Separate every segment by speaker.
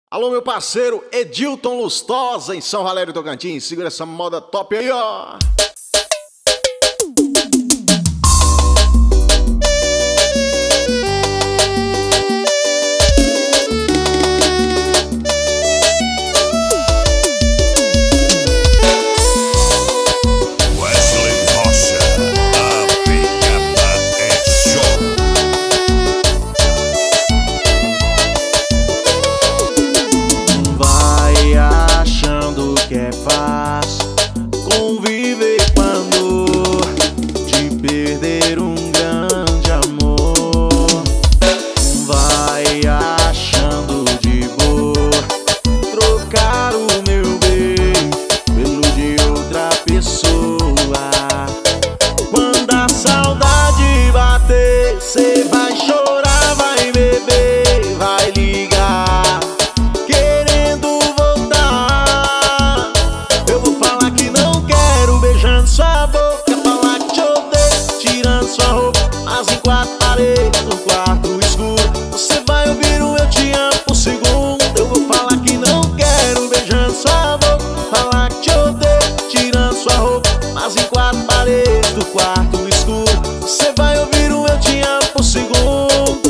Speaker 1: Alô, meu parceiro Edilton Lustosa, em São Valério, Tocantins. Segura essa moda top aí, ó.
Speaker 2: Que é fácil conviver quando te perder um grande amor. Vai achando de boa trocar o meu bem pelo de outra pessoa. Quando a saudade bater, cê vai chorar, vai beber, vai ligar sua boca, falar que te odeio, tirando sua roupa, mas em quatro paredes, no quarto escuro. Você vai ouvir o eu te amo por segundo. Eu vou falar que não quero, beijando sua boca, falar que te odeio, tirando sua roupa, mas em quatro paredes, no quarto escuro. Você vai ouvir o eu te amo por segundo.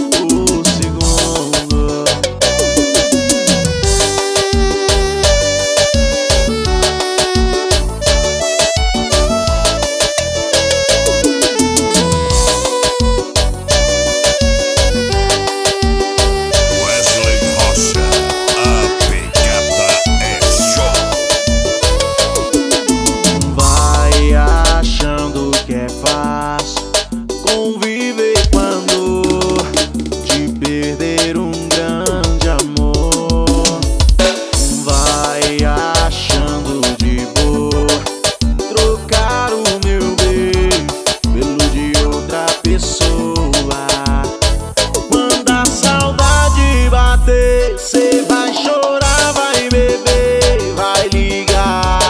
Speaker 2: Que é fácil conviver quando te perder um grande amor. Vai achando de boa trocar o meu bem pelo de outra pessoa. Quando a saudade bater, cê vai chorar, vai beber, vai ligar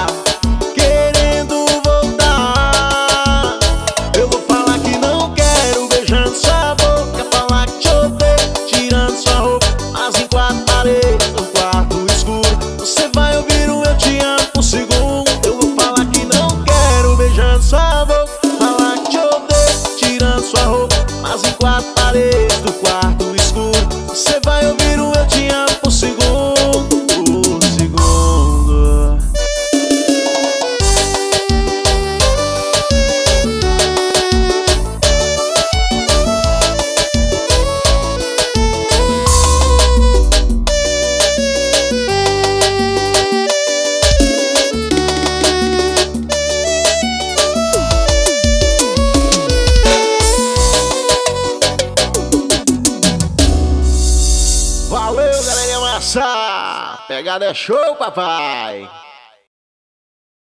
Speaker 2: sua boca, falar que te odeio, tirando sua roupa, mas em quatro paredes, no quarto escuro. Você vai ouvir o eu te amo por segundo. Eu vou falar que não quero, beijando sua boca, falar que te odeio, tirando sua roupa, mas em quatro paredes, no quarto escuro. Você vai ouvir o eu te amo por segundo.
Speaker 1: Valeu, galerinha massa! Pegada é show, papai!